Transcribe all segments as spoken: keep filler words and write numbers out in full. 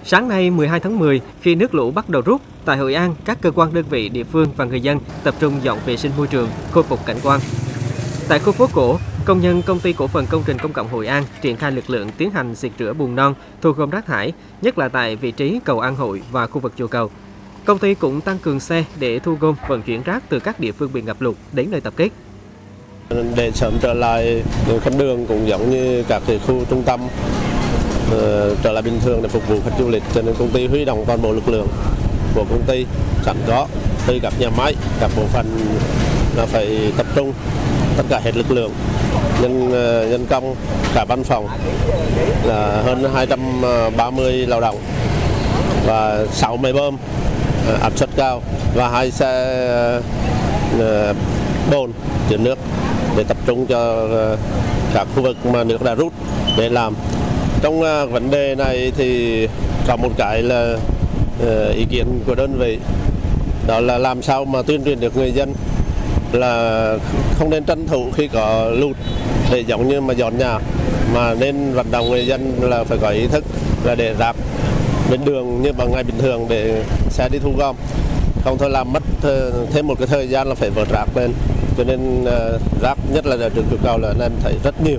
Sáng nay mười hai tháng mười, khi nước lũ bắt đầu rút, tại Hội An, các cơ quan đơn vị địa phương và người dân tập trung dọn vệ sinh môi trường, khôi phục cảnh quan. Tại khu phố cổ, công nhân Công ty Cổ phần Công trình Công cộng Hội An triển khai lực lượng tiến hành xịt rửa bùn non, thu gom rác thải, nhất là tại vị trí cầu An Hội và khu vực chùa cầu. Công ty cũng tăng cường xe để thu gom vận chuyển rác từ các địa phương bị ngập lụt đến nơi tập kết. Để sớm trở lại con đường cũng giống như các khu trung tâm trở lại bình thường để phục vụ khách du lịch, cho nên công ty huy động toàn bộ lực lượng của công ty sẵn có từ các nhà máy, các bộ phận là phải tập trung tất cả hết lực lượng nhân nhân công cả văn phòng là hơn hai trăm ba mươi lao động và sáu máy bơm áp suất cao và hai xe bồn chứa nước để tập trung cho các khu vực mà nước đã rút để làm. Trong vấn đề này thì có một cái là ý kiến của đơn vị, đó là làm sao mà tuyên truyền được người dân là không nên tranh thủ khi có lụt để giống như mà dọn nhà, mà nên vận động người dân là phải có ý thức là để rác bên đường như bằng ngày bình thường để xe đi thu gom, không thôi làm mất thêm một cái thời gian là phải vớt rác lên, cho nên rác nhất là ở trường chùa cầu là nên thấy rất nhiều.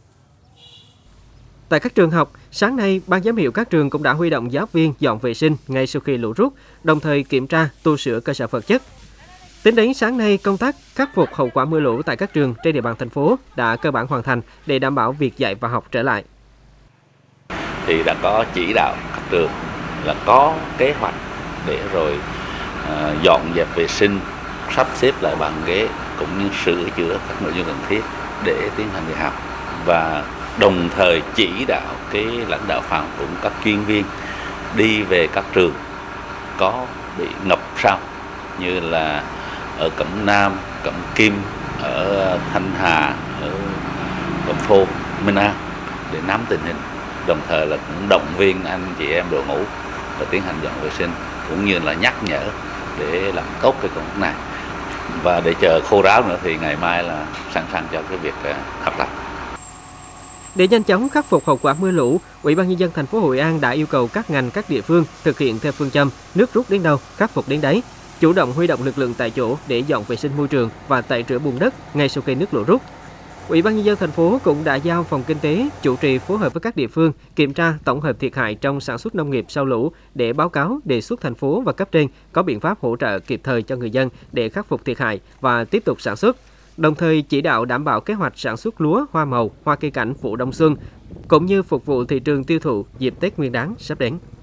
Tại các trường học, sáng nay, ban giám hiệu các trường cũng đã huy động giáo viên dọn vệ sinh ngay sau khi lũ rút, đồng thời kiểm tra, tu sửa cơ sở vật chất. Tính đến sáng nay, công tác khắc phục hậu quả mưa lũ tại các trường trên địa bàn thành phố đã cơ bản hoàn thành để đảm bảo việc dạy và học trở lại. Thì đã có chỉ đạo các trường là có kế hoạch để rồi uh, dọn dẹp vệ sinh, sắp xếp lại bàn ghế cũng như sửa chữa các nội dung cần thiết để tiến hành dạy học, và đồng thời chỉ đạo cái lãnh đạo phòng cũng các chuyên viên đi về các trường có bị ngập sâu như là ở Cẩm Nam, Cẩm Kim, ở Thanh Hà, ở Cẩm Phô, Minh An để nắm tình hình, đồng thời là cũng động viên anh chị em đội ngũ và tiến hành dọn vệ sinh cũng như là nhắc nhở để làm tốt cái công tác này, và để chờ khô ráo nữa thì ngày mai là sẵn sàng cho cái việc học tập. Để nhanh chóng khắc phục hậu quả mưa lũ, Ủy ban nhân dân thành phố Hội An đã yêu cầu các ngành các địa phương thực hiện theo phương châm nước rút đến đâu khắc phục đến đấy, chủ động huy động lực lượng tại chỗ để dọn vệ sinh môi trường và tẩy rửa bùn đất ngay sau khi nước lũ rút. Ủy ban nhân dân thành phố cũng đã giao phòng kinh tế chủ trì phối hợp với các địa phương kiểm tra tổng hợp thiệt hại trong sản xuất nông nghiệp sau lũ để báo cáo đề xuất thành phố và cấp trên có biện pháp hỗ trợ kịp thời cho người dân để khắc phục thiệt hại và tiếp tục sản xuất. Đồng thời chỉ đạo đảm bảo kế hoạch sản xuất lúa, hoa màu, hoa cây cảnh vụ đông xuân, cũng như phục vụ thị trường tiêu thụ dịp Tết Nguyên đán sắp đến.